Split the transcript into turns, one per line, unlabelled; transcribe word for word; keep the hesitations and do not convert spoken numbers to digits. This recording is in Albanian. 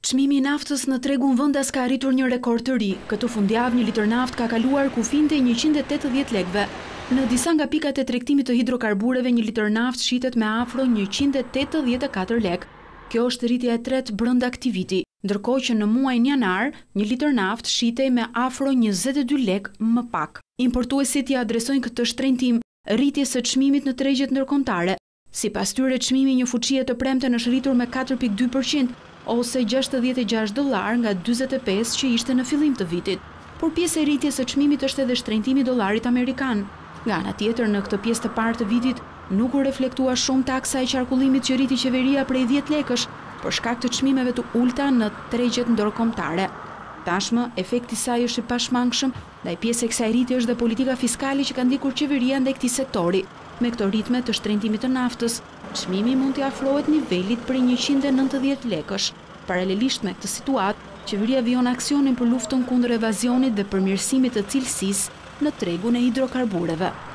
Çmimi i naftës në tregun vendas ka arritur një rekord të ri. Këtë fundjavë një litër naftë ka kaluar kufinte njëqind e tetëdhjetë lekëve. Në disa nga pikat e tregtimit të hidrokarbureve, një litër naftë shitet me afro njëqind e tetëdhjetë e katër lekë. Kjo është rritja e tretë brenda këtij viti, ndërkohë që në muajin janar, një litër naftë shitej me afro njëzet e dy lekë më pak. Importuesit i adresojnë këtë shtrenjtim rritjes së çmimit në tregjet ndërkombëtare. Sipas tyre, çmimi i një fuqie të premte është rritur me katër pikë dy përqind, ose gjashtëdhjetë e gjashtë dollar nga dyzet e pesë që ishte në fillim të vitit. Por pjesë e rritjes së çmimit është edhe shtrenjtimi i dollarit amerikan. Nga ana tjetër, në këtë pjesë të parë të vitit nuk u reflektua shumë taksa e qarkullimit që rriti qeveria prej dhjetë lekësh për shkak të çmimeve të ulta në tregjet ndërkombëtare. Tashmë, efekti i saj është i pashmangshëm, ndaj pjesë e kësaj rritje është dhe politika fiskale që ka ndjekur qeveria ndaj këtij sektori. Me këto ritme të shtrenjtimit të naftës, çmimi mund të afrohet nivelit prej njëqind e nëntëdhjetë lekësh. Paralelisht me këtë situatë, qeveria vijon aksionin për luftën kundër evazionit dhe përmirësimit të cilësisë në tregun e hidrokarbureve.